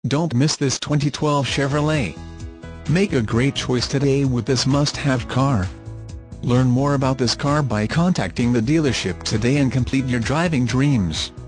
Don't miss this 2012 Chevrolet. Make a great choice today with this must-have car. Learn more about this car by contacting the dealership today and complete your driving dreams.